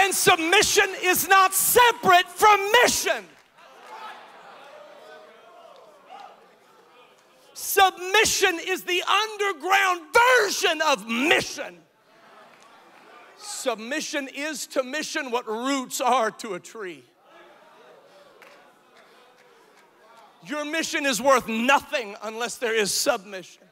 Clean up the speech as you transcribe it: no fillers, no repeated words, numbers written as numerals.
And submission is not separate from mission. Submission is the underground version of mission. Submission is to mission what roots are to a tree. Your mission is worth nothing unless there is submission.